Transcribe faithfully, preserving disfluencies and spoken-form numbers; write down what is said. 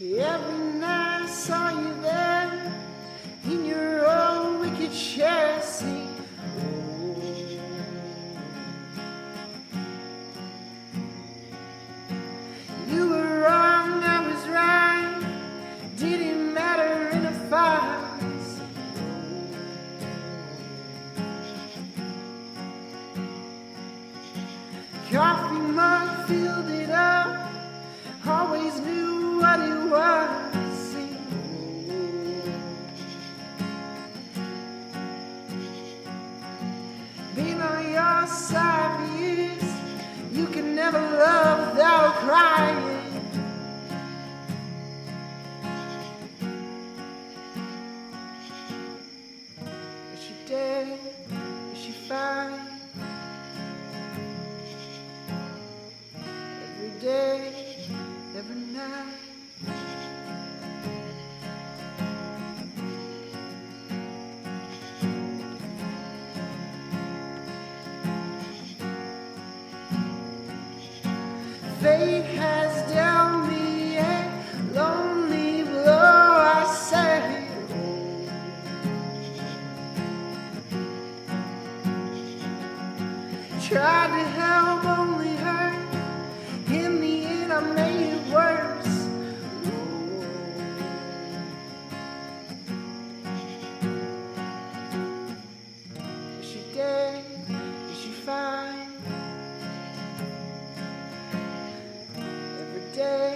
Every night I saw you there in your own wicked chassis. Oh. You were wrong, I was right. Didn't matter in a fight. Coffee mug filled it up. Always knew what it was. See, been on your side for years. You can never love without crying. Is she dead? Is she fine? Every day, every night. Fate has dealt me a lonely blow, I say. Tried to help, only hurt. In the end, I made it worse. Is she dead? Is she fine? Every day.